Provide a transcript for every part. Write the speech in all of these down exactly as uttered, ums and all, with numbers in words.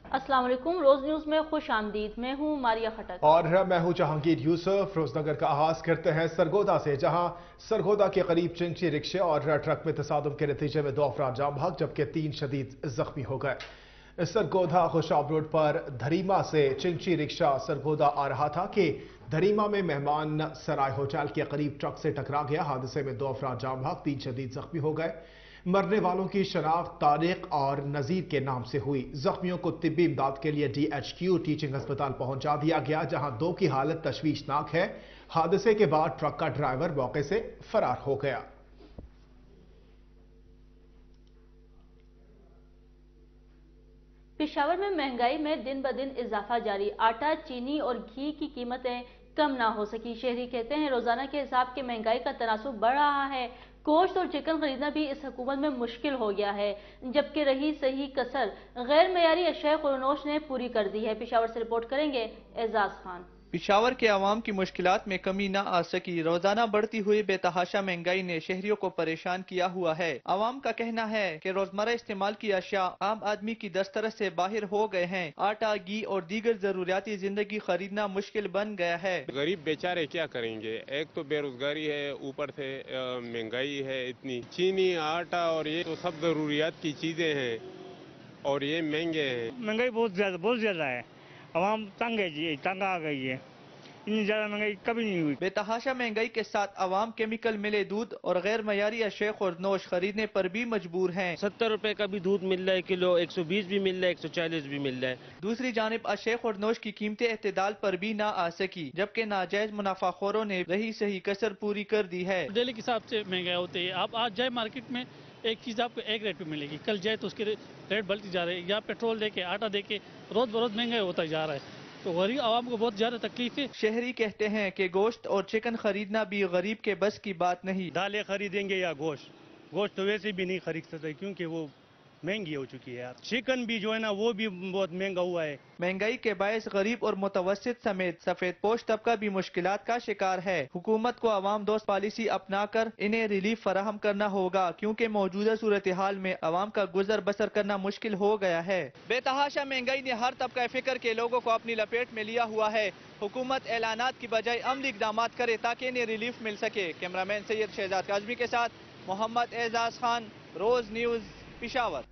अस्सलाम वालेकुम। रोज न्यूज में खुश आमदीद। मैं हूं मारिया खटक और मैं हूं जहांगीर यूसुफ। रोजनगर का आगाज करते हैं सरगोदा से, जहां सरगोदा के करीब चिंची रिक्शे और ट्रक में तसादुम के नतीजे में दो अफराद जाम भाग जबकि तीन शदीद जख्मी हो गए। सरगोदा खुशाब रोड पर धरीमा से चिंची रिक्शा सरगोदा आ रहा था कि धरीमा में मेहमान सराय होटल के करीब ट्रक से टकरा गया। हादसे में दो अफराद जाम भाग, तीन शदीद जख्मी हो गए। मरने वालों की शनाख्त तारिक और नजीर के नाम से हुई। जख्मियों को तिब्बी इमदाद के लिए डी एच क्यू टीचिंग अस्पताल पहुंचा दिया गया, जहां दो की हालत तशवीशनाक है। हादसे के बाद ट्रक का ड्राइवर मौके से फरार हो गया। पेशावर में महंगाई में दिन ब दिन इजाफा जारी। आटा, चीनी और घी की कीमतें कम ना हो सकी। शहरी कहते हैं रोजाना के हिसाब के महंगाई का तनासुब बढ़ रहा है। गोश्त और चिकन खरीदना भी इस हुकूमत में मुश्किल हो गया है, जबकि रही सही कसर गैर मयारी अशिया खुरनोश ने पूरी कर दी है। पेशावर से रिपोर्ट करेंगे एजाज खान। पेशावर के अवाम की मुश्किलात में कमी न आ सकी। रोजाना बढ़ती हुई बेतहाशा महंगाई ने शहरियों को परेशान किया हुआ है। अवाम का कहना है कि रोजमर्रा इस्तेमाल की अशिया आम आदमी की दस्तरस से बाहर हो गए हैं। आटा, घी और दीगर जरूरियाती जिंदगी खरीदना मुश्किल बन गया है। गरीब बेचारे क्या करेंगे? एक तो बेरोजगारी है, ऊपर से महंगाई है इतनी। चीनी, आटा और ये तो सब जरूरियात की चीजें हैं और ये महंगे हैं। महंगाई बहुत ज्यादा बहुत ज्यादा है। आवाम तंग है जी, तंग आ गई है। इतनी ज्यादा महंगाई कभी नहीं हुई। बेतहाशा महंगाई के साथ अवाम केमिकल मिले दूध और गैर मयारी अशिया खुरनोश खरीदने पर भी मजबूर हैं। सत्तर रुपए का भी दूध मिल रहा है किलो, एक सौ बीस भी मिल रहा है, एक सौ चालीस भी मिल रहा है। दूसरी जानिब अशिया खुरनोश की कीमतें एतदाल पर भी ना आ सकी, जबकि नाजायज मुनाफाखोरों ने रही सही कसर पूरी कर दी है। डेली के हिसाब से महंगाई होती है। आप आज जाए मार्केट में एक चीज आपको एक रेट पे मिलेगी, कल जाए तो उसके रेट बढ़ती जा रही है। या पेट्रोल देके, आटा देके रोज बरोज महंगाई होता जा रहा है, तो गरीब आवाम को बहुत ज्यादा तकलीफ है। शहरी कहते हैं कि गोश्त और चिकन खरीदना भी गरीब के बस की बात नहीं। दालें खरीदेंगे या गोश्त? गोश्त तो वैसे भी नहीं खरीद सकते क्योंकि वो महंगी हो चुकी है यार। चिकन भी जो है ना वो भी बहुत महंगा हुआ है। महंगाई के बायस गरीब और मुतवस्सित समेत सफेद पोश तबका भी मुश्किलात का शिकार है। हुकूमत को अवाम दोस्त पॉलिसी अपनाकर इन्हें रिलीफ फराहम करना होगा, क्योंकि मौजूदा सूरत हाल में अवाम का गुजर बसर करना मुश्किल हो गया है। बेतहाशा महंगाई ने हर तबका फिक्र के लोगों को अपनी लपेट में लिया हुआ है। हुकूमत ऐलानात की बजाय अमली इक़दाम करे ताकि इन्हें रिलीफ मिल सके। कैमरामैन सैयद शहजाद काज़मी के साथ मोहम्मद एजाज खान, रोज न्यूज, पेशावर।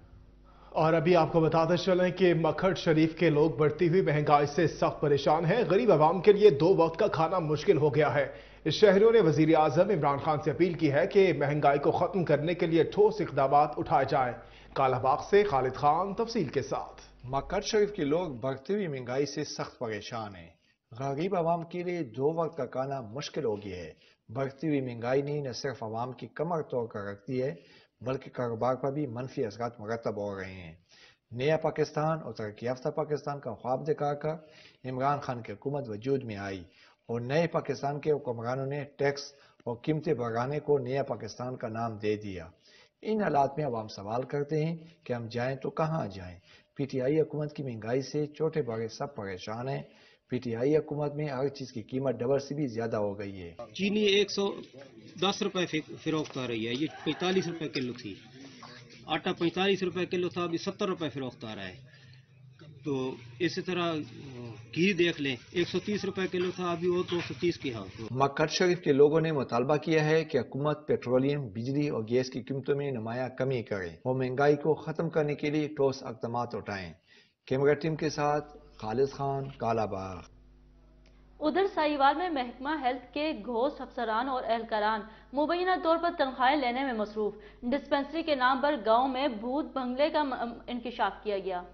और अभी आपको बताते चलें कि मखर शरीफ के लोग बढ़ती हुई महंगाई से सख्त परेशान हैं। गरीब आवाम के लिए दो वक्त का खाना मुश्किल हो गया है। शहरियों ने वजीर आजम इमरान खान से अपील की है कि महंगाई को खत्म करने के लिए ठोस इक़दाम उठाए जाएं। कालाबाग से खालिद खान तफसील के साथ। मक्का शरीफ के लोग बढ़ती हुई महंगाई से सख्त परेशान हैं। गरीब आवाम के लिए दो वक्त का खाना मुश्किल हो गया है। बढ़ती हुई महंगाई ने न सिर्फ आवाम की कमर तोड़ कर रख दी है, बल्कि कारोबार पर भी मनफी असरात मुरतब हो रहे हैं। नया पाकिस्तान और तरक्की याफ्ता पाकिस्तान का ख्वाब दिखाकर इमरान खान की हुकूमत वजूद में आई और नए पाकिस्तान के हुक्मरानों ने टैक्स और कीमतें बढ़ाने को नया पाकिस्तान का नाम दे दिया। इन हालात में अवाम सवाल करते हैं कि हम जाएं तो कहाँ जाएं। पी टी आई हुकूमत की महंगाई से छोटे बड़े सब परेशान हैं। पी टी आई हुकूमत में हर चीज की कीमत डबल से भी ज्यादा हो गई है। चीनी एक सौ दस रुपए फिरोख्त आ रही है, ये पैंतालीस रुपए किलो थी। आटा पैंतालीस रुपए किलो था, अभी सत्तर रुपए फिरोख्त आ रहा है। तो इसी तरह घी देख लें, एक सौ तीस रुपए किलो था, अभी वो दो सौ तीस की हालत। मक्का शरीफ के लोगों ने मुतालबा किया है कि हुकूमत पेट्रोलियम, बिजली और गैस की कीमतों में नुमाया कमी करे और महंगाई को खत्म करने के लिए ठोस इक़दाम उठाएं। कैमरा टीम के साथ खालिद खान, कालाबाग। उधर साहिवाल में महकमा हेल्थ के घोस्ट अफसरान और एहलकारान मुबैना तौर पर तनख्वाहें लेने में मसरूफ। डिस्पेंसरी के नाम पर गांव में भूत बंगले का इंकिशाफ किया गया।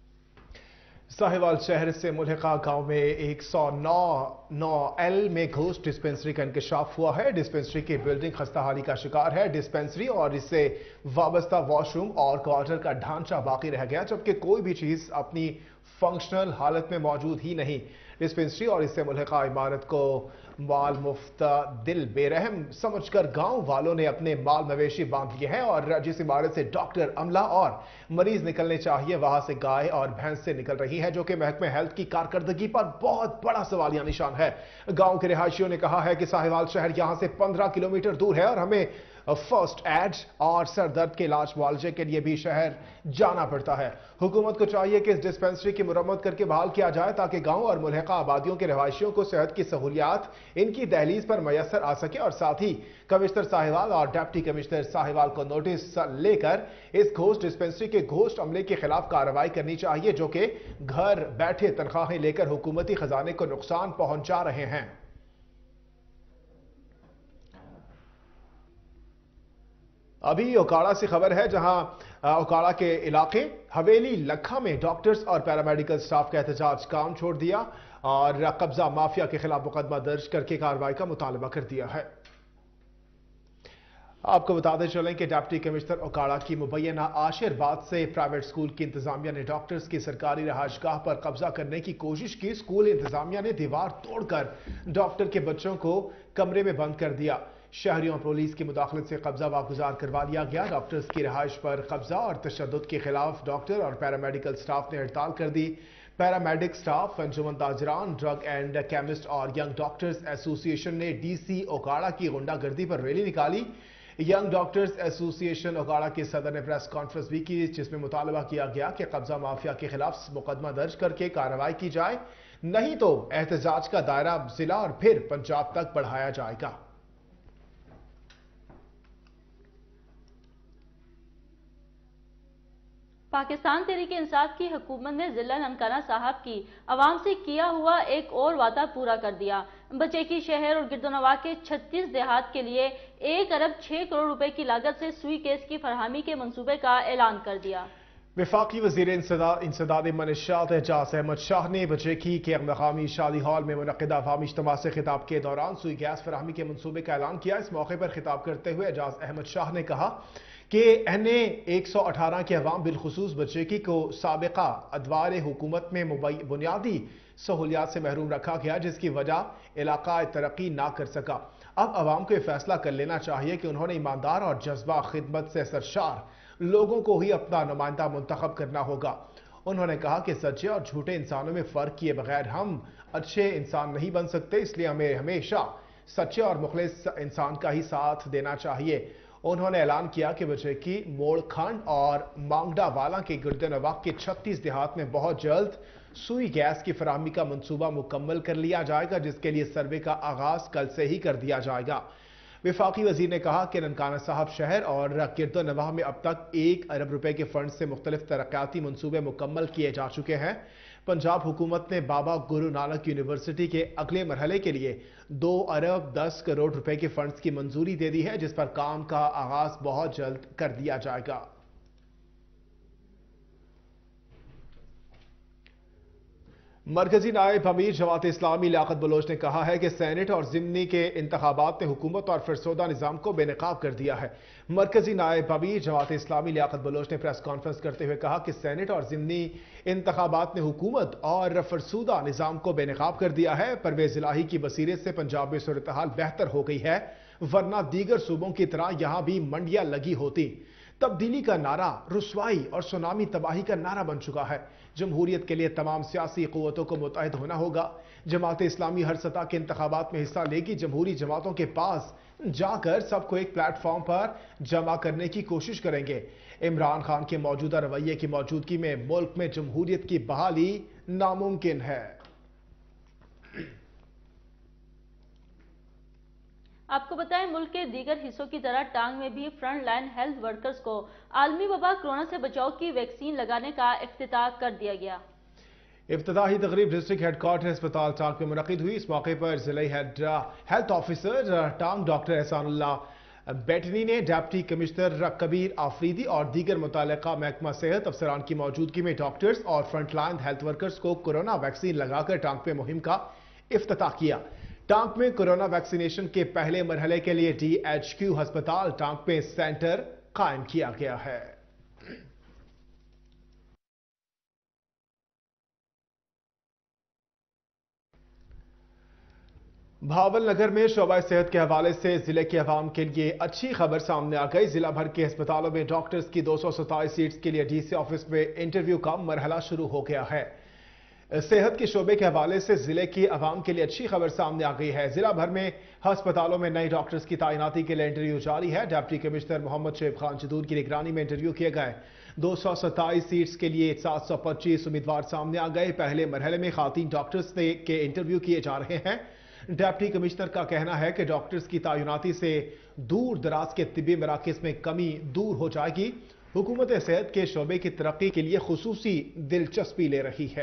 साहिवाल शहर से मुल्हिका गांव में एक सौ नौ एल में घोस्ट डिस्पेंसरी का इंकशाफ हुआ है। डिस्पेंसरी की बिल्डिंग खस्ताहाली का शिकार है। डिस्पेंसरी और इससे वाबस्ता वॉशरूम और क्वार्टर का ढांचा बाकी रह गया, जबकि कोई भी चीज अपनी फंक्शनल हालत में मौजूद ही नहीं। डिस्पेंसरी और इससे मुल्हिका इमारत को माल मुफ्त दिल बेरहम समझकर गांव वालों ने अपने माल मवेशी बांध लिए हैं और जिस इमारत से डॉक्टर, अमला और मरीज निकलने चाहिए वहां से गाय और भैंस से निकल रही है, जो कि महकमे हेल्थ की कारकर्दगी पर बहुत बड़ा सवालिया निशान है। गांव के रिहायशियों ने कहा है कि साहिवाल शहर यहां से पंद्रह किलोमीटर दूर है और हमें فرسٹ ایڈ اور سر درد کے علاج معالجے کے لیے بھی شہر جانا پڑتا ہے۔ حکومت کو چاہیے کہ اس ڈسپینسری کی مرمت کر کے بحال کیا جائے تاکہ گاؤں اور ملحقہ آبادیوں کے رہائشیوں کو صحت کی سہولیات ان کی دہلیز پر میسر آ سکے، اور ساتھ ہی کمشنر ساہیوال اور ڈپٹی کمشنر ساہیوال کو نوٹس لے کر اس گھوسٹ ڈسپینسری کے گھوسٹ عملے کے خلاف کارروائی کرنی چاہیے جو کہ گھر بیٹھے تنخواہیں لے کر حکومتی خزانے کو نقصان پہنچا رہے ہیں۔ ابھی اوکاڑا سے خبر ہے، جہاں اوکاڑا کے علاقے حویلی لکھا میں ڈاکٹرز اور پیرامیڈیکل سٹاف کا احتجاج کام چھوڑ دیا اور قبضہ مافیا کے خلاف مقدمہ درج کر کے کارروائی کا مطالبہ کر دیا ہے۔ آپ کو بتاتے چلیں کہ ڈپٹی کمشنر اوکاڑا کی مبینہ عاشر بعد سے پرائیویٹ سکول کی انتظامیہ نے ڈاکٹرز کی سرکاری رہائش گاہ پر قبضہ کرنے کی کوشش کی۔ سکول انتظامیہ نے دیوار توڑ کر ڈاکٹر کے بچوں کو کمرے میں بند کر دیا۔ شہریوں اور پولیس کی مداخلت سے قبضہ واگزار کروا لیا گیا۔ ڈاکٹرز کی رہائش پر قبضہ اور تشدد کے خلاف ڈاکٹر اور پیرامیڈیکل سٹاف نے ہڑتال کر دی۔ پیرامیڈک سٹاف، انجمن تاجران، ڈرگ اینڈ کیمسٹ اور ینگ ڈاکٹرز ایسوسی ایشن نے ڈی سی اوکاڑا کی غنڈہ گردی پر ریلی نکالی۔ Young doctors association Okara کے صدر نے پریس کانفرنس بھی کی جس میں مطالبہ کیا گیا کہ قبضہ مافیا کے خلاف مقدمہ درج کر کے کارروائی کی جائے، نہیں تو احتجاج کا دائرہ ضلع اور پھر پنجاب تک بڑھایا جائے گا۔ پاکستان تحریک انصاف کی حکومت نے ضلع ننکانہ صاحب کی عوام سے کیا ہوا ایک اور وعدہ پورا کر دیا۔ بچیکی شہر اور گردونواح کے چھتیس دیہات کے لیے ایک ارب چھ کروڑ روپے کی لاگت سے سوئی گیس کی فراہمی کے منصوبے کا اعلان کر دیا۔ وفاقی وزیر انسداد منشیات اعجاز احمد شاہ نے بچیکی کے مقامی شادی ہال میں منعقدہ عوامی اجتماع سے خطاب کے دوران سوئی گیس فراہمی کے منصوبے کا اعلان کیا۔ اس موقع پر خطاب کرتے ہوئے اعجاز احمد شاہ نے کہا کہ این اے ایک سو اٹھارہ کے عوام بالخصوص بچیکی کو سابقہ ادوار حکومت میں بنیادی سہولیات سے محروم رکھا گیا جس کی وجہ علاقہ ترقی نہ کر سکا۔ اب عوام کو یہ فیصلہ کر لینا چاہیے کہ انہوں نے ایماندار اور جذبہ خدمت سے سرشار لوگوں کو ہی اپنا نمائندہ منتخب کرنا ہوگا۔ انہوں نے کہا کہ سچے اور جھوٹے انسانوں میں فرق کیے بغیر ہم اچھے انسان نہیں بن سکتے، اس لیے ہمیں ہمیشہ سچے اور مخلص انسان کا ہی ساتھ دینا چاہیے۔ انہوں نے اعلان کیا کہ بچیکی، موڑ کھنڈ اور مانگڈا والا کے گردونواح کے چھتیس دیہات میں بہت جلد سوئی گیس کی فراہمی کا منصوبہ مکمل کر لیا جائے گا جس کے لیے سروے کا آغاز کل سے ہی کر دیا جائے گا۔ وفاقی وزیر نے کہا کہ ننکانہ صاحب شہر اور گردونواح میں اب تک ایک ارب روپے کے فنڈ سے مختلف ترقیاتی منصوبے مکمل کیے جا چکے ہیں۔ پنجاب حکومت نے بابا گرو نانک یونیورسٹی کے اگلے مرحلے کے لیے دو ارب دس کروڑ روپے کے فنڈز کی منظوری دے دی ہے جس پر کام کا آغاز بہت جلد کر دیا جائے گا۔ مرکزی نائب امیر جماعت اسلامی لیاقت بلوچ نے کہا ہے کہ سینٹ اور ضمنی کے انتخابات نے حکومت اور فرسودہ نظام کو بے نقاب کر دیا ہے۔ مرکزی نائب امیر جماعت اسلامی لیاقت بلوچ نے پریس کانفرنس کرتے ہوئے کہا کہ سینٹ اور ضمنی انتخابات نے حکومت اور فرسودہ نظام کو بے نقاب کر دیا ہے۔ پرویز الہی کی بصیرت سے پنجاب میں صورتحال بہتر ہو گئی ہے، ورنہ دیگر صوبوں کی طرح یہاں بھی منڈیاں لگی ہوتی۔ تبدیلی کا نعرہ رسوائی اور سونامی تباہی کا نعرہ بن چکا ہے۔ جمہوریت کے لیے تمام سیاسی قوتوں کو متحد ہونا ہوگا۔ جماعت اسلامی ہر سطح کے انتخابات میں حصہ لے گی۔ جمہوری جماعتوں کے پاس جا کر سب کو ایک پلیٹ فارم پر جمع کرنے کی کوشش کریں گے۔ عمران خان کے موجودہ رویے کی موجودگی میں ملک میں جمہوریت کی بحالی ناممکن ہے۔ آپ کو بتائیں ملک کے دیگر حصوں کی طرح ٹانگ میں بھی فرنٹ لائن ہیلتھ ورکرز کو عالمی وبا کرونا سے بچاؤ کی ویکسین لگانے کا افتتاح کر دیا گیا۔ افتتاحی تقریب ڈسٹرکٹ ہیڈ کوارٹر ہسپتال ٹانگ میں منعقد ہوئی۔ اس موقع پر ضلعی health officer Tank doctor Ehsan Ullah Bettani نے ڈپٹی کمشنر کبیر آفریدی اور دیگر متعلقہ محکمہ صحت افسران کی موجودگی میں ڈاکٹرز اور فرنٹ لائن ہیلتھ ورکرز کو کورونا ویکسین لگا کر ٹانگ میں مہم کا افتتاح کیا۔ ٹانک میں کورونا ویکسینیشن کے پہلے مرحلے کے لیے ڈی ایچ کیو ہسپتال ٹانک میں سینٹر قائم کیا گیا ہے۔ بھاول نگر میں شعبہ صحت کے حوالے سے ضلع کے عوام کے لیے اچھی خبر سامنے آ گئی۔ ضلع بھر کے ہسپتالوں میں ڈاکٹرز کی دو سو ستائیس سیٹس کے لیے ڈی سی آفس میں انٹرویو کا مرحلہ شروع ہو گیا ہے۔ صحت کے شعبے کے حوالے سے ضلع کی عوام کے لیے اچھی خبر سامنے آ گئی ہے۔ ضلع بھر میں ہسپتالوں میں نئے ڈاکٹرز کی تعیناتی کے لیے انٹرویو جاری ہے۔ ڈپٹی کمشنر محمد شعیب خان جدور کی نگرانی میں انٹرویو کیے گئے۔ دو سو ستائیس سیٹس کے لیے سات سو پچیس امیدوار سامنے آ گئے۔ پہلے مرحلے میں خواتین ڈاکٹرز کے انٹرویو کیے جا رہے ہیں۔ ڈپٹی کمشنر کا کہنا ہے کہ ڈاکٹرز کی تعیناتی سے دور دراز کے طبی مراکز میں کمی دور ہو جائے گی۔ حکومت صحت کے شعبے کی ترقی کے لیے خصوصی دلچسپی لے رہی ہے۔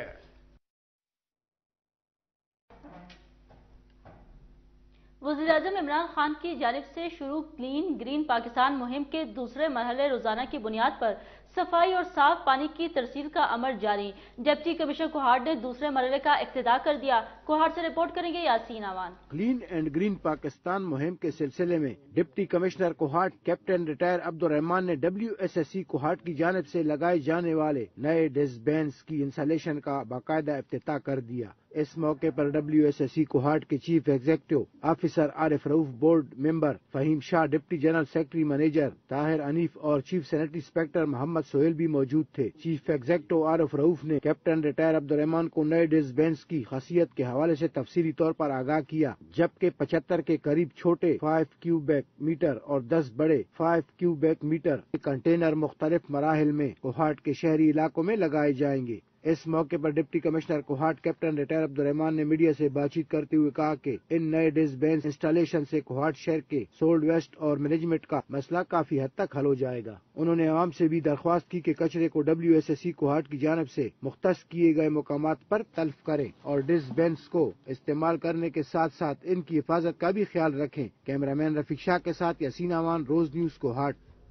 وزیراعظم عمران خان کی جانب سے شروع کلین گرین پاکستان مہم کے دوسرے مرحلے روزانہ کی بنیاد پر صفائی اور صاف پانی کی ترسیل کا عمل جاری۔ ڈپٹی کمشنر کوہاٹ نے دوسرے مرحلے کا افتتاح کر دیا۔ کوہاٹ سے رپورٹ کریں گے یاسین امان۔ کلین اینڈ گرین پاکستان مہم کے سلسلے میں deputy commissioner Kohat captain retire Abdul Rahman نے W S S C Kohat کی جانب سے لگائے جانے والے نئے ڈسٹ بینس کی انسٹالیشن کا باقاعدہ افتتاح کر دیا۔ اس موقع پر W S S C Kohat کے chief executive officer Arif Rauf, board member Faheem Shah, deputy general secretary manager Tahir Anif اور chief sanitary inspector Muhammad Sohail بھی موجود تھے۔ چیف ایگزیکٹو عارف رؤف نے کیپٹن ریٹائر عبدالرحمان کو نئے ڈسٹ بینس کی خاصیت کے حوالے سے تفصیلی طور پر آگاہ کیا، جبکہ پچہتر کے قریب چھوٹے فائیو کیوبیک میٹر اور دس بڑے فائیو کیوبیک میٹر کنٹینر مختلف مراحل میں کوہاٹ کے شہری علاقوں میں لگائے جائیں گے۔ اس موقع پر deputy commissioner Kohat captain retire Abdul Rahman نے میڈیا سے بات چیت کرتے ہوئے کہا کہ ان نئے ڈسٹ بینس انسٹالیشن سے کوہاٹ شہر کے سولڈ ویسٹ اور مینجمنٹ کا مسئلہ کافی حد تک حل ہو جائے گا۔ انہوں نے عوام سے بھی درخواست کی کہ کچرے کو W S S C Kohat کی جانب سے مختص کیے گئے مقامات پر تلف کریں اور ڈسٹ بینس کو استعمال کرنے کے ساتھ ساتھ ان کی حفاظت کا بھی خیال رکھیں۔ کیمرہ مین رفیق شاہ کے ساتھ یاسین امان، روز نیوز کوہاٹ۔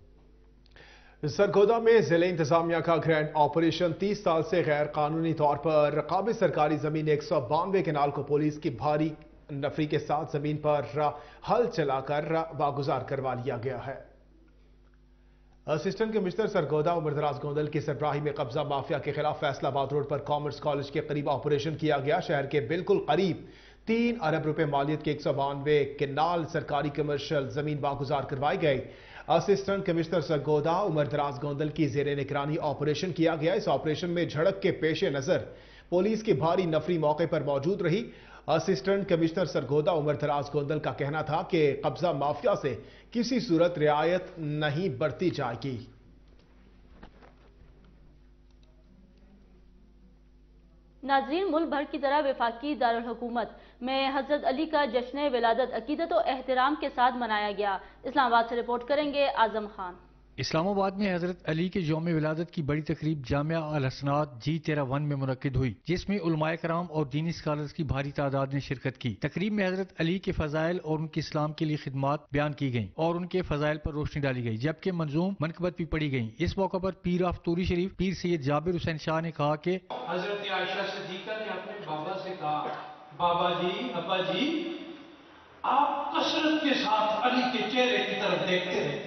سرگودا میں ضلع انتظامیہ کا گرینڈ آپریشن تیس سال سے غیر قانونی طور پر قابل سرکاری زمین ایک سو بانوے کنال کو پولیس کی بھاری نفری کے ساتھ زمین پر ہل چلا کر واگزار کروا لیا گیا ہے۔ اسسٹنٹ کمشنر سرگودا عمر دراز گوندل کی سربراہی میں قبضہ مافیا کے خلاف فیصل آباد روڈ پر کامرس کالج کے قریب آپریشن کیا گیا۔ شہر کے بالکل قریب تین ارب روپے مالیت کے ایک سو بانوے کنال سرکاری کمرشل زمین واگزار کروائی گئی۔ اسسٹنٹ کمشنر سرگودا عمر دراز گوندل کی زیر نگرانی آپریشن کیا گیا۔ اس آپریشن میں جھڑپ کے پیش نظر پولیس کی بھاری نفری موقع پر موجود رہی۔ اسسٹنٹ کمشنر سرگودا عمر دراز گوندل کا کہنا تھا کہ قبضہ مافیا سے کسی صورت رعایت نہیں برتی جائے گی۔ ناظرین، ملک بھر کی طرح وفاقی دارالحکومت میں حضرت علی کا جشن ولادت عقیدت و احترام کے ساتھ منایا گیا۔ اسلام آباد سے رپورٹ کریں گے اعظم خان۔ اسلام آباد میں حضرت علی کے یوم ولادت کی بڑی تقریب جامعہ الحسنات جی تیرہ ون میں منعقد ہوئی، جس میں علماء کرام اور دینی اسکالرز کی بھاری تعداد نے شرکت کی۔ تقریب میں حضرت علی کے فضائل اور ان کے اسلام کے لیے خدمات بیان کی گئیں اور ان کے فضائل پر روشنی ڈالی گئی، جبکہ منظوم منقبت بھی پڑھی گئیں۔ اس موقع پر پیر آف توری شریف پیر سید جابر حسین شاہ نے کہا کہ حضرت عائشہ صدیقہ نے اپنے بابا سے کہا، بابا جی، ابا جی، آپ کثرت کے ساتھ علی کے چہرے کی طرف دیکھتے رہتے۔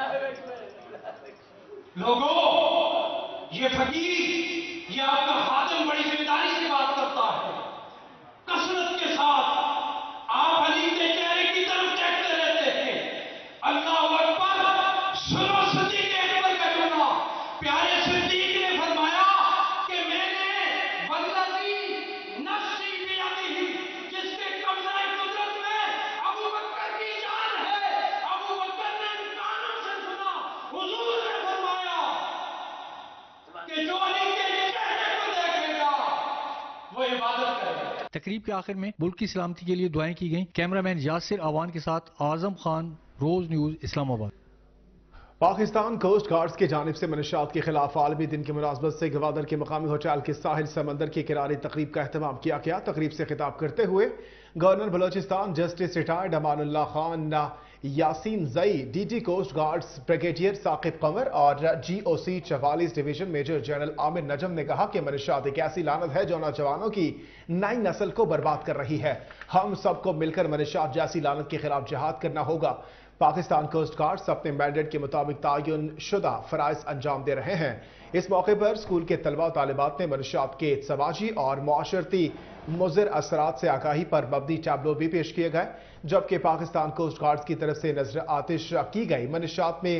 لوگوں، یہ فقیر، یہ آپ کا خادم بڑی ذمہ داری سے بات کرتا ہے۔ کثرت کے ساتھ آپ علی کے چہرے کی طرف دیکھتے رہتے ہیں۔ اللہ اکبر، سنو صدیق اکبر کا جملہ۔ پیارے صدیق نے فرمایا کہ میں نے والذی نفسی بیدہ، جس کے قبضہ قدرت میں ابو بکر کی جان ہے، ابو بکر نے ان کانوں سے سنا، حضور نے فرمایا کہ جو علی کے چہرے کو دیکھے گا وہ عبادت کرے گا۔ تقریب کے آخر میں ملک کی سلامتی کے لیے دعائیں کی گئیں۔ کیمرہ مین یاسر آوان کے ساتھ اعظم خان، روز نیوز، اسلام آباد۔ پاکستان کوسٹ گارڈز کی جانب سے منشیات کے خلاف عالمی دن کی مناسبت سے گوادر کے مقامی ہوٹل کے ساحل سمندر کی کنارے تقریب کا اہتمام کیا گیا۔ تقریب سے خطاب کرتے ہوئے governor Balochistan justice retired Aman Ullah Khan Yasinzai, D G coast guards brigadier Saqib Qamar اور جی او سی چوالیس division major general Amir Najam نے کہا کہ منشیات ایک ایسی لعنت ہے جو نوجوانوں کی نئی نسل کو برباد کر رہی ہے۔ ہم سب کو مل کر منشیات جیسی لعنت کے خلاف جہاد کرنا ہوگا۔ پاکستان کوسٹ گارڈز اپنے مینڈیٹ کے مطابق تعین شدہ فرائض انجام دے رہے ہیں۔ اس موقع پر اسکول کے طلبہ و طالبات نے منشیات کے سماجی اور معاشرتی مضر اثرات سے آگاہی پر مبنی ٹیبلو بھی پیش کیے گئے، جبکہ پاکستان کوسٹ گارڈز کی طرف سے نظر آتش کی گئی۔ منشیات میں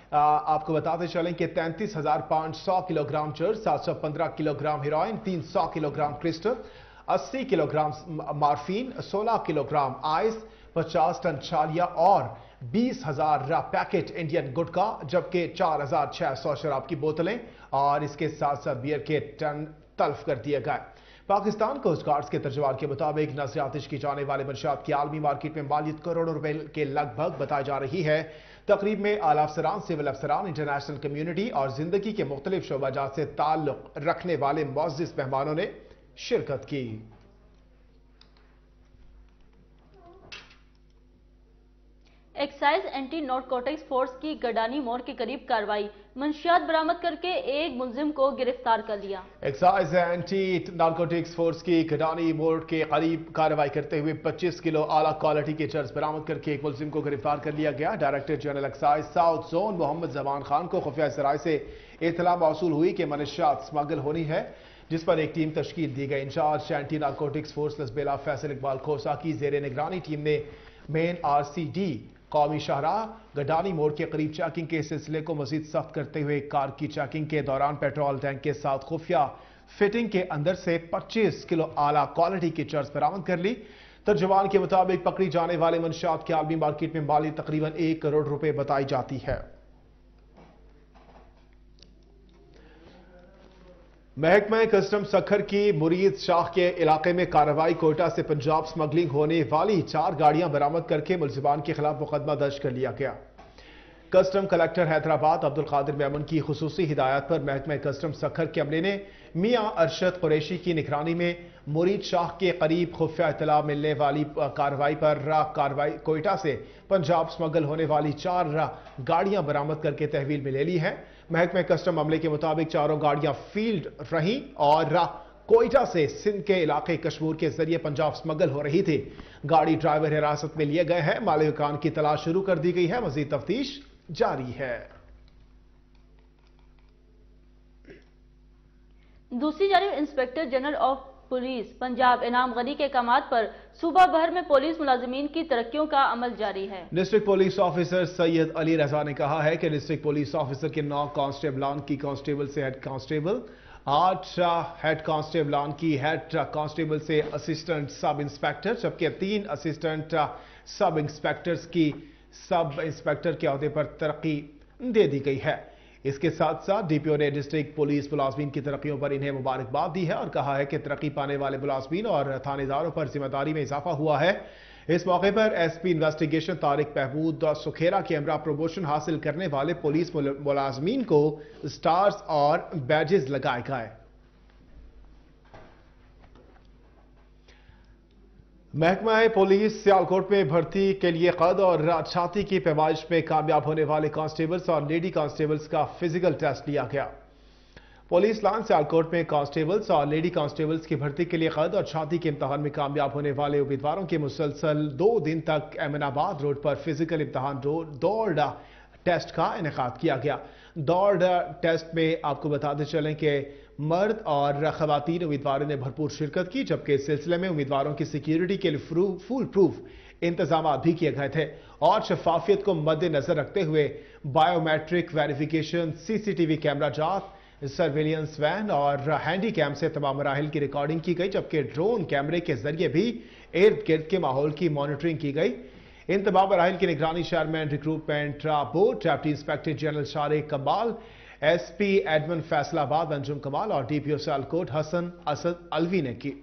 आपको बताते चलें कि तैंतीस हजार पांच सौ किलोग्राम चर्च, सात सौ पंद्रह किलोग्राम हेरोइन, तीन सौ किलोग्राम क्रिस्टल, अस्सी किलोग्राम मार्फिन, सोलह किलोग्राम आइस, पचास टन छालिया और बीस हजार पैकेट इंडियन गुटखा, जबकि चार हजार छह सौ शराब की बोतलें और इसके साथ साथ बियर के टन तल्फ कर दिए गए। पाकिस्तान कोस्ट गार्ड के तर्जुमान के मुताबिक नजर आतिश की जाने वाले मंशियात की आलमी मार्केट में मालियत करोड़ों रुपए के लगभग बताई जा रही है। तकरीब में आला अफसरान, सिविल अफसरान, इंटरनेशनल कम्युनिटी और जिंदगी के मुख्तलिफ शोबाजात से ताल्लुक रखने वाले मुअज़्ज़िज़ मेहमानों ने शिरकत की। एक्साइज एंटी नारकोटिक्स फोर्स की गडानी मोड़ के करीब कार्रवाई, मंशियात बरामद करके एक मुलजिम को गिरफ्तार कर लिया। एक्साइज एंटी नारकोटिक्स फोर्स की गडानी मोड़ के करीब कार्रवाई करते हुए पच्चीस किलो आला क्वालिटी के चर्स बरामद करके एक मुलजिम को गिरफ्तार कर लिया गया। Director general excise south zone Mohammad Zaman Khan को खुफिया सराय से इत्तला मौसूल हुई कि मनशियात स्मगल होनी है, जिस पर एक टीम तश्कील दी गई। Incharge anti narcotics force Lasbela Faisal Iqbal Khosa की जेर निगरानी टीम ने मेन आर सी डी कौमी शाहराह गडानी मोड़ के करीब चेकिंग के सिलसिले को मजीद सख्त करते हुए कार की चेकिंग के दौरान पेट्रोल टैंक के साथ खुफिया फिटिंग के अंदर से पच्चीस किलो आला क्वालिटी की चर्स बरामद कर ली। तर्जुमान के मुताबिक पकड़ी जाने वाले मंशियात की आलमी मार्केट में माली तकरीबन एक करोड़ रुपए बताई जाती है। महकमा कस्टम सखर की मुरीद शाह के इलाके में कार्रवाई, कोयटा से पंजाब स्मगलिंग होने वाली चार गाड़ियां बरामद करके मुलजिमान के खिलाफ मुकदमा दर्ज कर लिया गया। कस्टम कलेक्टर हैदराबाद अब्दुल कादिर मेमन की खुसूसी हिदायत पर महकमा कस्टम सखर के अमले ने मियां अरशद कुरैशी की निगरानी में मुरीद शाह के करीब खुफिया इत्तला मिलने वाली कार्रवाई पर कार्रवाई कोयटा से पंजाब स्मगल होने वाली चार गाड़ियां बरामद करके तहवील में ले ली है। महकमा कस्टम अमले के मुताबिक चारों गाड़ियां फील्ड रही और कोयटा से सिंध के इलाके कश्मीर के जरिए पंजाब स्मगल हो रही थी। गाड़ी ड्राइवर हिरासत में लिए गए हैं। मालिकान की तलाश शुरू कर दी गई है। मजीद तफ्तीश जारी है। दूसरी जानिब inspector general of police Punjab Inam Ghani के अहकामात पर सूबा भर में पुलिस मुलाजिमीन की तरक्कियों का अमल जारी है। District police officer Syed Ali Raza ने कहा है कि डिस्ट्रिक्ट पुलिस ऑफिसर के नौ कांस्टेबलान की कांस्टेबल से हेड कांस्टेबल, आठ हेड कांस्टेबलान की हेड कांस्टेबल से असिस्टेंट सब इंस्पेक्टर, जबकि तीन असिस्टेंट सब इंस्पेक्टर्स की सब इंस्पेक्टर के अहदे पर तरक्की दे दी गई है। इसके साथ साथ डीपीओ ने डिस्ट्रिक्ट पुलिस मुलाजमीन की तरक्कियों पर इन्हें मुबारकबाद दी है और कहा है कि तरक्की पाने वाले मुलाजमीन और थानेदारों पर जिम्मेदारी में इजाफा हुआ है। इस मौके पर एसपी इन्वेस्टिगेशन तारिक महमूद सुखेरा के हमरा प्रमोशन हासिल करने वाले पुलिस मुलाजमीन को स्टार्स और बैजेस लगाए गए। महकमा पुलिस सियालकोट में भर्ती के लिए कद और छाती की पैमाइश में कामयाब होने वाले कांस्टेबल्स और लेडी कांस्टेबल्स का फिजिकल टेस्ट लिया गया। पुलिस लाइन सियालकोट में कांस्टेबल्स और लेडी कांस्टेबल्स की भर्ती के लिए कद और छाती के इम्तहान में कामयाब होने वाले उम्मीदवारों के मुसलसल दो दिन तक अमीनाबाद रोड पर फिजिकल इम्तहान दौड़ टेस्ट का इनेकाद किया गया। दौड़ टेस्ट में आपको बताते चलें कि मर्द और खवातीन उम्मीदवारों ने भरपूर शिरकत की, जबकि इस सिलसिले में उम्मीदवारों की सिक्योरिटी के लिए फुल प्रूफ इंतजाम भी किए गए थे और शफाफियत को मद्देनजर रखते हुए बायोमेट्रिक वेरिफिकेशन, सीसीटीवी कैमरा जात, सर्वेलियंस वैन और हैंडी कैम से तमाम मराहिल की रिकॉर्डिंग की गई, जबकि ड्रोन कैमरे के जरिए भी इर्द गिर्द के माहौल की मॉनिटरिंग की गई। इन तमाम मराहिल की निगरानी chairman recruitment board deputy inspector general Shariq Kamal, SP admin Faisalabad Anjum Kamal और डीपीओ सियालकोट हसन असद अलवी ने की।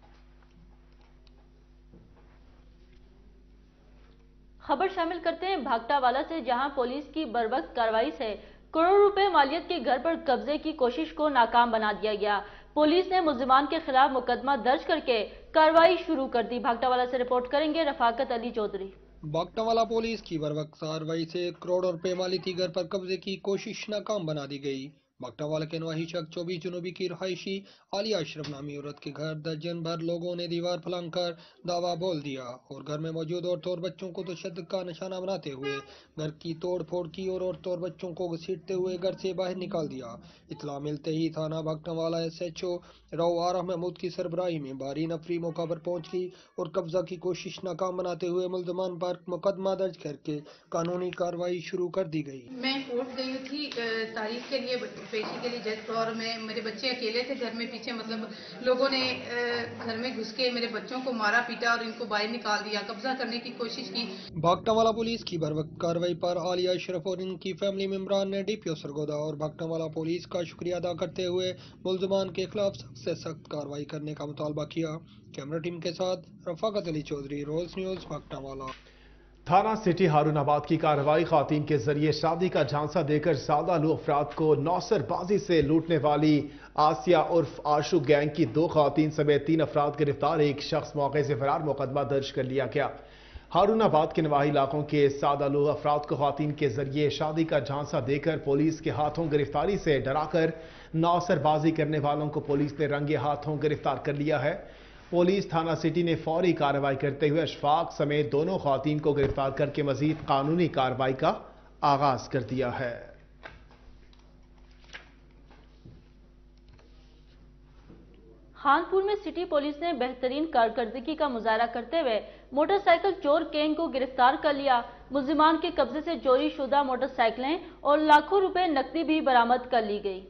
खबर शामिल करते हैं भागटावाला से, जहां पुलिस की बरवक्त कार्रवाई से करोड़ों रुपए मालियत के घर पर कब्जे की कोशिश को नाकाम बना दिया गया। पुलिस ने मुलजिमान के खिलाफ मुकदमा दर्ज करके कार्रवाई शुरू कर दी। भागटावाला से रिपोर्ट करेंगे रफाकत अली चौधरी। भागटावाला पुलिस की बरवक्त कार्रवाई से करोड़ों रुपए मालियती घर पर कब्जे की कोशिश नाकाम बना दी गई। बकटावाला के नवाही शक चौबीस जनूबी की रहायशी आलिया अशरफ नामी औरत के घर दर्जन भर लोगों ने दीवार फलांग कर दावा बोल दिया और घर में मौजूद औरतों और बच्चों को तशद्दुद का निशाना बनाते हुए घर की तोड़ फोड़ की और औरतों और बच्चों को घसीटते हुए घर से बाहर निकाल दिया। इतला मिलते ही थाना Baktawala S H O Rao Ara Mahmood की सरबराही में भारी नफरी मौका पर पहुंच गई और कब्जा की कोशिश नाकाम बनाते हुए मुल्जमान पर मुकदमा दर्ज करके कानूनी कार्रवाई शुरू कर दी गई। मैं कोर्ट गई थी तारीख के लिए, पेशी के लिए जज फ्लोर में। मेरे बच्चे अकेले थे घर में, पीछे मतलब लोगों ने घर में घुस के मेरे बच्चों को मारा पीटा और इनको बाहर निकाल दिया, कब्जा करने की कोशिश की। भागटावाला पुलिस की बर्वक्त कार्रवाई पर आलिया अशरफ और इनकी फैमिली मेंबरान ने डीपीओ सरगोदा और भागटावाला पुलिस का शुक्रिया अदा करते हुए मुल्जमान के खिलाफ सख्त से सख्त कार्रवाई करने का मुतालबा किया। कैमरा टीम के साथ रफाकत अली चौधरी, रोल्स न्यूज, भागटावाला। थाना सिटी हारूनाबाद की कार्रवाई खातून के जरिए शादी का झांसा देकर सादालू अफराद को नौसरबाजी से लूटने वाली आसिया उर्फ आशु गैंग की दो खातून समेत तीन अफराद गिरफ्तार, एक शख्स मौके से फरार, मुकदमा दर्ज कर लिया गया। हारूनाबाद के नवाही इलाकों के सादालू अफराद को खातून के जरिए शादी का झांसा देकर पुलिस के हाथों गिरफ्तारी से डराकर नौसरबाजी करने वालों को पुलिस ने रंगे हाथों गिरफ्तार कर लिया है। पुलिस थाना सिटी ने फौरी कार्रवाई करते हुए अशफाक समेत दोनों खातून को गिरफ्तार करके मजीद कानूनी कार्रवाई का आगाज कर दिया है। खानपुर में सिटी पुलिस ने बेहतरीन कारकर्दगी का मुजाहरा करते हुए मोटरसाइकिल चोर गैंग को गिरफ्तार कर लिया। मुल्जिमान के कब्जे से चोरी शुदा मोटरसाइकिलें और लाखों रुपए नकदी भी बरामद कर ली गई।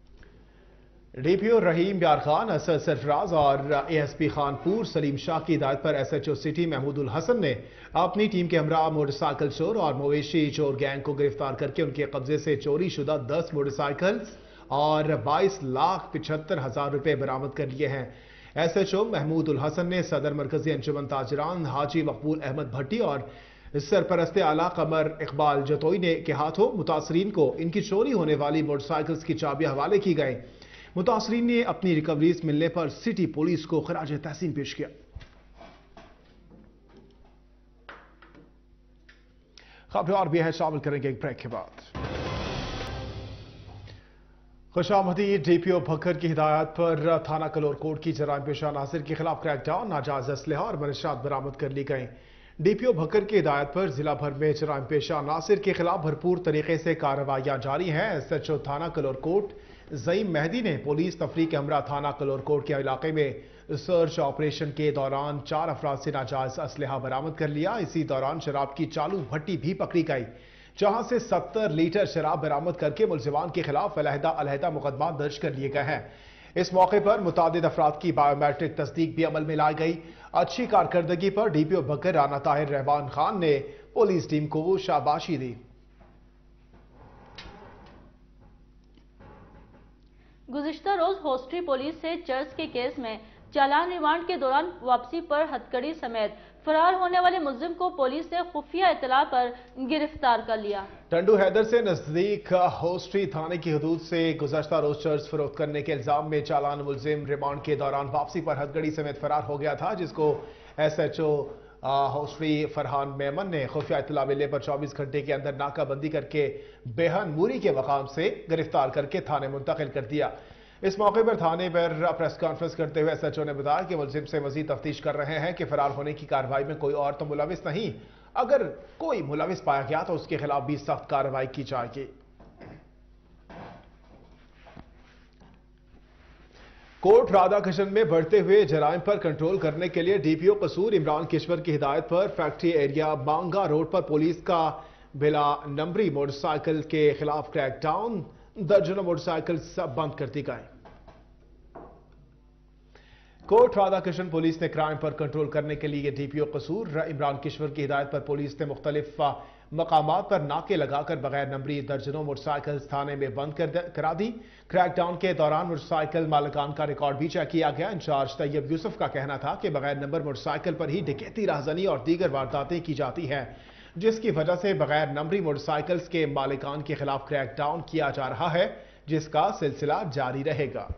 डीपीओ रहीम यार खान, असद सरफराज और एएसपी खानपुर सलीम शाह की हिदायत पर एसएचओ सिटी महमूदुल हसन ने अपनी टीम के हमरा मोटरसाइकिल चोर और मवेशी चोर गैंग को गिरफ्तार करके उनके कब्जे से चोरी शुदा दस मोटरसाइकिल और बाईस लाख पिछहत्तर हजार रुपए बरामद कर लिए हैं। एसएचओ महमूदुल हसन ने सदर मरकजी अंजुमन ताजरान हाजी मकबूल अहमद भट्टी और सरपरस्ते आला कमर इकबाल जतोई ने के हाथों मुतासरीन को इनकी चोरी होने वाली मोटरसाइकिल्स की चाबियां हवाले की गई। मुतासरीन ने अपनी रिकवरीज मिलने पर सिटी पुलिस को खराज तहसीन पेश किया। खबरें और भी है, शामिल करेंगे एक ब्रेक के बाद। खुशामदीद। डीपीओ भक्कर की हिदायत पर थाना कलोरकोट की जराइम पेशा नासिर के खिलाफ क्रैकडाउन, नाजायज असलहा और मनशात बरामद कर ली गई। डीपीओ भक्कर की हिदायत पर जिला भर में जराइम पेशा नासिर के खिलाफ भरपूर तरीके से कार्रवाइयां जारी हैं। एसएचओ थाना कलोरकोट ज़ईम मेहदी ने पुलिस तफरी के हमरा थाना कलोरकोट के इलाके में सर्च ऑपरेशन के दौरान चार अफराद से नाजायज असलहा बरामद कर लिया। इसी दौरान शराब की चालू भट्टी भी पकड़ी गई, जहां से सत्तर लीटर शराब बरामद करके मुल्जिमान के खिलाफ अलहदा अलहदा मुकदमा दर्ज कर लिए गए हैं। इस मौके पर मुतादिद अफराद की बायोमेट्रिक तस्दीक भी अमल में लाई गई। अच्छी कारकर्दगी पर डीपीओ भक्कर राना ताहिर रहमान खान ने पुलिस टीम को शाबाशी दी। गुज़िश्ता रोज होस्ट्री पुलिस से चर्च के केस में चालान रिमांड के दौरान वापसी पर हथकड़ी समेत फरार होने वाले मुल्जिम को पुलिस ने खुफिया इतला पर गिरफ्तार कर लिया। टंडू हैदर से नजदीक होस्ट्री थाने की हदूद से गुज़श्ता रोज चर्च फरोख्त करने के इल्जाम में चालान मुल्जिम रिमांड के दौरान वापसी पर हथकड़ी समेत फरार हो गया था, जिसको एसएचओ होस्ट्री फरहान मेमन ने खुफिया इतला मिलने पर चौबीस घंटे के अंदर नाकाबंदी करके बेहन मूरी के मकाम से गिरफ्तार करके थाने मुंतकिल कर दिया। इस मौके पर थाने पर प्रेस कॉन्फ्रेंस करते हुए एसएचओ ने बताया कि मुल्जिम से मजीद तफ्तीश कर रहे हैं कि फरार होने की कार्रवाई में कोई और तो मुलविस नहीं, अगर कोई मुलविस पाया गया तो उसके खिलाफ भी सख्त कार्रवाई की जाएगी। कोट राधाकृष्ण में बढ़ते हुए जराइम पर कंट्रोल करने के लिए डीपीओ कसूर इमरान किश्वर की हिदायत पर फैक्ट्री एरिया बांगा रोड पर पुलिस का बिला नंबरी मोटरसाइकिल के खिलाफ क्रैकडाउन, दर्जनों मोटरसाइकिल सब बंद कर दी गई। कोट राधाकृष्ण पुलिस ने क्राइम पर कंट्रोल करने के लिए डीपीओ कसूर इमरान किश्वर की हिदायत पर पुलिस ने मुख्तलिफ मकामात पर नाके लगाकर बगैर नंबरी दर्जनों मोटरसाइकिल थाने में बंद कर करा दी। क्रैकडाउन के दौरान मोटरसाइकिल मालिकान का रिकॉर्ड भी चेक किया गया। इंचार्ज तैयब यूसुफ का कहना था कि बगैर नंबर मोटरसाइकिल पर ही डकैती, राहजनी और दीगर वारदातें की जाती हैं, जिसकी वजह से बगैर नंबरी मोटरसाइकिल्स के मालिकान के खिलाफ क्रैकडाउन किया जा रहा है, जिसका सिलसिला जारी रहेगा।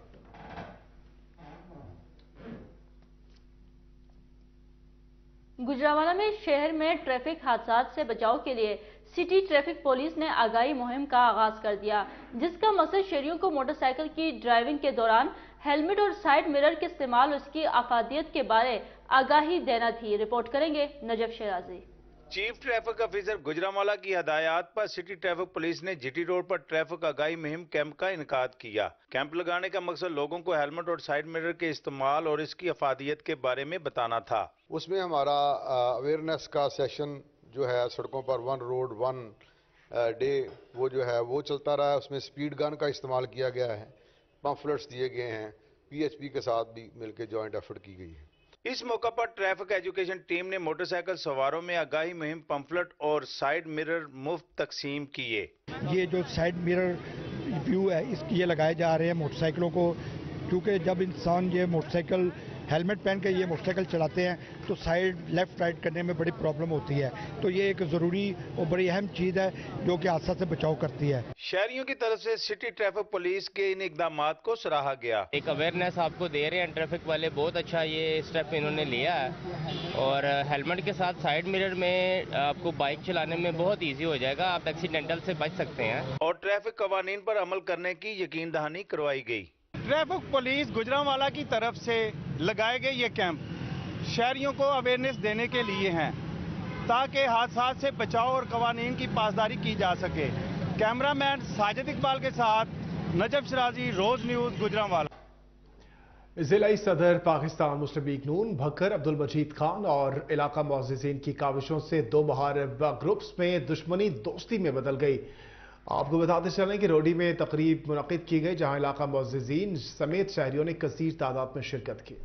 गुजरांवाला में शहर में ट्रैफिक हादसात से बचाव के लिए सिटी ट्रैफिक पुलिस ने आगाही मुहिम का आगाज कर दिया, जिसका मकसद शहरियों को मोटरसाइकिल की ड्राइविंग के दौरान हेलमेट और साइड मिरर के इस्तेमाल और उसकी अफादियत के बारे आगाही देना थी। रिपोर्ट करेंगे Najaf Shirazi. Chief traffic officer Gujranwala की हदायत पर सिटी ट्रैफिक पुलिस ने जीटी रोड पर ट्रैफिक आगाही मुहिम कैंप का इनकाद किया। कैंप लगाने का मकसद लोगों को हेलमेट और साइड मिरर के इस्तेमाल और इसकी अफादियत के बारे में बताना था। उसमें हमारा अवेयरनेस का सेशन जो है सड़कों पर वन रोड वन डे वो जो है वो चलता रहा है। उसमें स्पीड गन का इस्तेमाल किया गया है, पम्फलेट्स दिए गए हैं, पीएचपी के साथ भी मिलकर जॉइंट एफर्ट की गई है। इस मौका पर ट्रैफिक एजुकेशन टीम ने मोटरसाइकिल सवारों में आगाही मुहिम पम्फलेट और साइड मिरर मुफ्त तकसीम किए। ये जो साइड मिरर व्यू है इसकी ये लगाए जा रहे हैं मोटरसाइकिलों को, क्योंकि जब इंसान ये मोटरसाइकिल हेलमेट पहन के ये मोटरसाइकिल चलाते हैं तो साइड लेफ्ट राइट करने में बड़ी प्रॉब्लम होती है। तो ये एक ज़रूरी और बड़ी अहम चीज़ है जो कि हादसा से बचाव करती है। शहरियों की तरफ से सिटी ट्रैफिक पुलिस के इन इकदामात को सराहा गया। एक अवेयरनेस आपको दे रहे हैं ट्रैफिक वाले, बहुत अच्छा ये स्टेप इन्होंने लिया है। और हेलमेट के साथ साइड मिरर में आपको बाइक चलाने में बहुत ईजी हो जाएगा, आप एक्सीडेंटल से बच सकते हैं। और ट्रैफिक कवानीन पर अमल करने की यकीन दहानी करवाई गई। ट्रैफिक पुलिस गुजरांवाला की तरफ से लगाए गए ये कैंप शहरियों को अवेयरनेस देने के लिए हैं, ताकि हादसा से बचाव और कवानीन की पासदारी की जा सके। कैमरामैन साजिद इकबाल के साथ नजफ शराजी, रोज न्यूज, गुजरांवाला। जिला सदर पाकिस्तान मुस्लिम लीग नून भक्कर अब्दुल मजीद खान और इलाका मुअज़्ज़िज़ीन की काविशों से दो मुहारिब ग्रुप्स में दुश्मनी दोस्ती में बदल गई। आपको बताते चलें कि रोडी में तकरीब मुनक़िद की गई, जहां इलाका मुअज़्ज़िज़ीन समेत शहरियों ने कसीर तादाद में शिरकत की।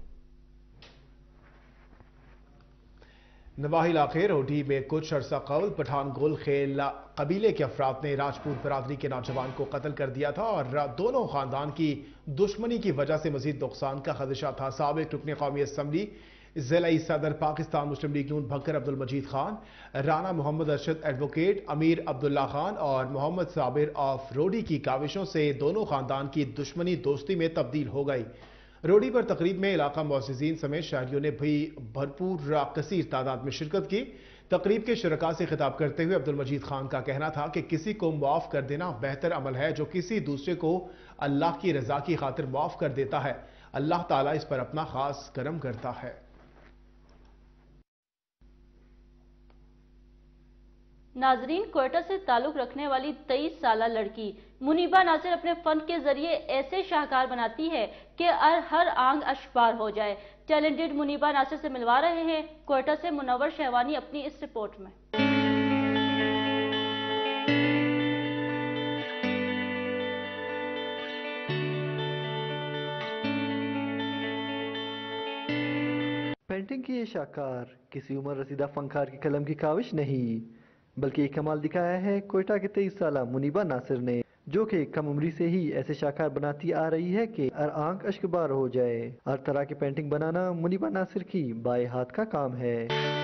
नवाही इलाके रोडी में कुछ अरसा कबल पठान गोल खेल कबीले के अफराद ने राजपूत बरादरी के नौजवान को कत्ल कर दिया था और दोनों खानदान की दुश्मनी की वजह से मजीद नुकसान का खदशा था। साबिक रुकन कौमी असम्बली ज़िला सदर पाकिस्तान मुस्लिम लीग नून भक्कर अब्दुल मजीद खान, राना मोहम्मद अरशद एडवोकेट, अमीर अब्दुल्ला खान और मोहम्मद साबिर ऑफ रोडी की काविशों से दोनों खानदान की दुश्मनी दोस्ती में तब्दील हो गई। रोडी पर तकरीब में इलाका मुअज़्ज़िज़ीन समेत शहरियों ने भी भरपूर कसीर तादाद में शिरकत की। तकरीब के शुरका से खिताब करते हुए अब्दुल मजीद खान का कहना था कि किसी को मुआफ कर देना बेहतर अमल है जो किसी दूसरे को अल्लाह की रजा की खातिर मुआफ कर देता है। अल्लाह ताला इस पर अपना खास करम करता है। नाजरीन, क्वेटा से ताल्लुक रखने वाली तेईस साल लड़की मुनीबा नासिर अपने फन के जरिए ऐसे शाहकार बनाती है कि हर आंग अशबार हो जाए। टैलेंटेड मुनीबा नासिर से मिलवा रहे हैं क्वेटा से मुनव्वर शहवानी अपनी इस रिपोर्ट में। पेंटिंग की ये शाहकार किसी उम्र रसीदा फनकार की कलम की काविश नहीं, बल्कि एक कमाल दिखाया है क्वेटा के तेईस साल मुनीबा नासिर ने, जो कि कम उम्री से ही ऐसे शाहकार बनाती आ रही है कि हर आंख अश्कबार हो जाए। हर तरह की पेंटिंग बनाना मुनीबा नासिर की बाएं हाथ का काम है।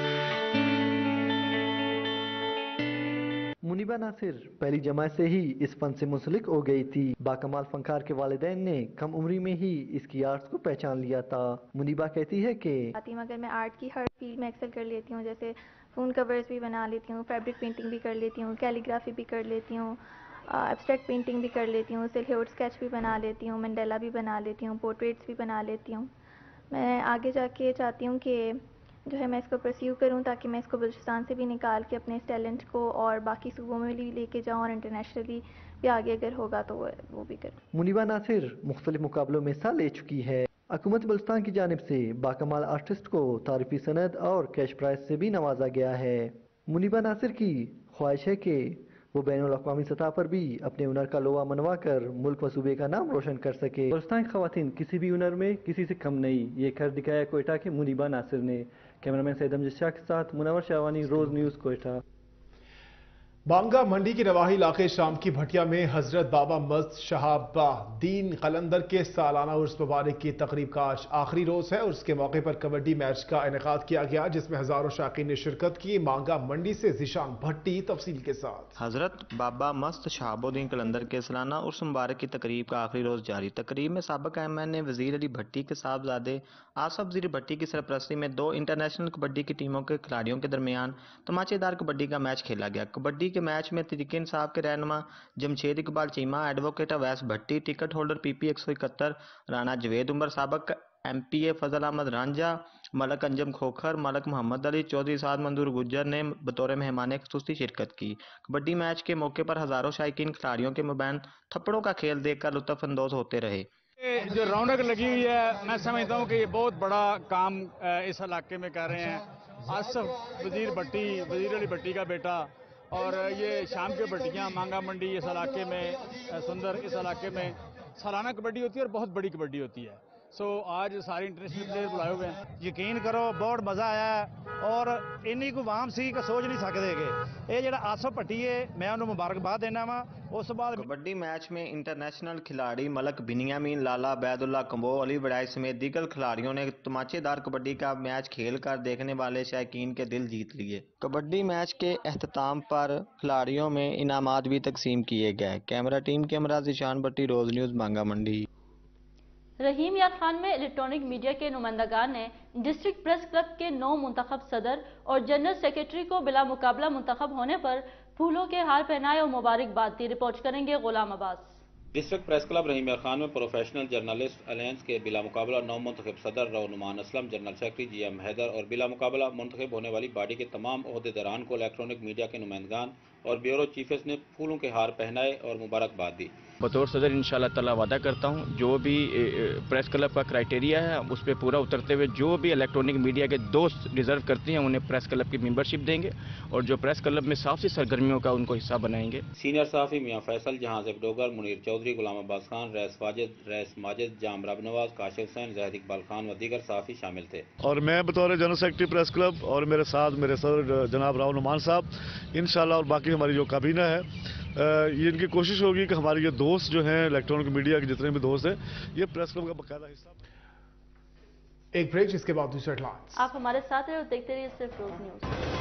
मुनीबा नासिर पहली जमात से ही इस फन से मुंसलिक हो गई थी। बाकमाल फनकार के वालिदैन ने कम उम्री में ही इसकी आर्ट्स को पहचान लिया था। मुनीबा कहती है कि मगर मैं आर्ट की हर फील्ड में एक्सेल कर लेती हूँ, जैसे फोन कवर्स भी बना लेती हूँ, फैब्रिक पेंटिंग भी कर लेती हूँ, कैलीग्राफी भी कर लेती हूँ, एब्स्ट्रैक्ट पेंटिंग भी कर लेती हूँ, सिलहट स्केच भी बना लेती हूँ, मंडेला भी बना लेती हूँ, पोर्ट्रेट्स भी बना लेती हूँ। मैं आगे जाके चाहती हूँ कि जो है मैं इसको परस्यू करूँ, ताकि मैं इसको बलूचिस्तान से भी निकाल के अपने इस टैलेंट को और बाकी सूबों में भी लेके जाऊँ और इंटरनेशनली भी आगे अगर होगा तो वो भी करूँ। मुनीबा नासिर मुख्तलिफ मुकाबलों में हिस्सा ले चुकी है। हुकूमत बलूचिस्तान की जानिब से बाकमाल आर्टिस्ट को तारीफी सनद और कैश प्राइज से भी नवाजा गया है। मुनीबा नासिर की ख्वाहिश है कि वो बैनुल अक़वामी सतह पर भी अपने हुनर का लोहा मनवा कर मुल्क व सूबे का नाम रोशन कर सके। बलूचिस्तान की ख़वातीन किसी भी हुनर में किसी से कम नहीं, ये कर दिखाया क्वेटा के मुनीबा नासिर ने। कैमरामैन सैयद अमजद शाह के साथ मुनव्वर शहवानी, रोज न्यूज़, क्वेटा। बांगा मंडी के नवाही इलाके शाम की भटिया में हजरत बाबा मस्त शहाबुद्दीन कलंदर के सालाना उर्स मुबारक की तकरीब का आज आखिरी रोज है और उसके मौके पर कबड्डी मैच का इनेकाद किया गया, जिसमें हजारों शाकीन ने शिरकत की। बांगा मंडी से ज़ीशान भट्टी तफसील के साथ। हजरत बाबा मस्त शहाबुद्दीन कलंदर के सालाना उर्स मुबारक की तकरीब का आखिरी रोज जारी। तकरीब में साबिक एम एन ए वजीर अली भट्टी के साहबजादे आसफ वजीर भट्टी की सरपरस्ती में दो इंटरनेशनल कबड्डी की टीमों के खिलाड़ियों के दरमियान तमाचेदार कबड्डी का मैच खेला गया। कबड्डी کے میچ میں تحریک انصاف کے رہنما Jamshed Iqbal Cheema, advocate Awais Bhatti, ticket holder P P ایک سو اکہتر رانا جوید عمر، سابق ایم پی اے فضل احمد رانجھا، ملک انجم کھوکھر، ملک محمد علی، چودھری سعد منظور گجر نے بطور مہمان خصوصی شرکت کی۔ کبڈی میچ کے موقع پر ہزاروں شائقین کھلاڑیوں کے مابین تھپڑوں کا کھیل دیکھ کر لطف اندوز ہوتے رہے۔ جو رونق لگی ہوئی ہے، میں سمجھتا ہوں کہ یہ بہت بڑا کام اس علاقے میں کر رہے ہیں آصف وزیر بھٹی، وزیر علی بھٹی کا بیٹا، اور یہ شام کے بھٹیاں مانگا منڈی اس علاقے میں، سندر اس علاقے میں سالانہ کبڈی ہوتی ہے اور بہت بڑی کبڈی ہوتی ہے۔ سو آج سارے انٹرنیشنل پلیئر بلائے ہوئے ہیں۔ یقین کرو بہت مزہ آیا ہے اور اینی کو عوام سی کہ سوچ نہیں سکتے گے۔ یہ جڑا آصف بھٹی ہے میں انہوں مبارکباد دینا وا۔ اس بعد کبڈی میچ میں انٹرنیشنل کھلاڑی ملک بنیامین لالا، عبید اللہ کمبو، علی وڈائی سمیت دیگر کھلاڑیوں نے تماچے دار کبڈی کا میچ کھیل کر دیکھنے والے شائقین کے دل جیت لیے۔ کبڈی میچ کے اختتام پر کھلاڑیوں میں انعامات بھی تقسیم کیے گئے۔ کیمرہ ٹیم کے ہمراہ ذیشان بھٹی، روز نیوز، مانگا منڈی۔ رحیم یار خان میں الیکٹرانک میڈیا کے نمائندگان نے ڈسٹرکٹ پریس کلب کے نو منتخب صدر اور جنرل سیکریٹری کو بلا مقابلہ منتخب ہونے پر پھولوں کے ہار پہنائے اور مبارکباد دی۔ رپورٹ کریں گے Ghulam Abbas. District press club Rahim Yar Khan میں پروفیشنل جرنلسٹ الائنس کے بلا مقابلہ نو منتخب صدر رونمان Aslam, general secretary G M Haider اور بلا مقابلہ منتخب ہونے والی باڈی کے تمام عہدیداران کو الیکٹرانک میڈیا کے نمائندگان اور بیورو چیفز نے پھولوں کے ہار پہنائے اور مبارکباد دی۔ بطور صدر انشاءاللہ تعالی وعدہ کرتا ہوں جو بھی پریس کلب کا کرائٹیریا ہے اس پہ پورا اترتے ہوئے جو بھی الیکٹرانک میڈیا کے دوست ڈیزرو کرتے ہیں انہیں پریس کلب کی ممبرشپ دیں گے اور جو پریس کلب میں صافی سرگرمیوں کا ان کو حصہ بنائیں گے۔ سینئر صحافی میاں فیصل، جہاں زیب ڈوگر، منیر چودھری، غلام عباس خان، ریس واجد، ریس ماجد، جام رب نواز، کاشف حسین، زاہد اقبال خان و دیگر صحافی شامل تھے۔ اور میں بطور جنرل سیکرٹری پریس کلب اور میرے ساتھ میرے صدر جناب راؤ نعمان صاحب انشاءاللہ اور باقی ہماری جو کابینہ ہے یہ ان کی کوشش ہوگی کہ ہمارے یہ دوست جو ہیں الیکٹرانک میڈیا کے جتنے بھی دوست ہیں یہ پریس کلب کا باقاعدہ حصہ۔ ایک بریک، جس کے بعد دوسرے ہیڈلائنز۔ آپ ہمارے ساتھ رہے اور دیکھتے رہیے صرف روز نیوز۔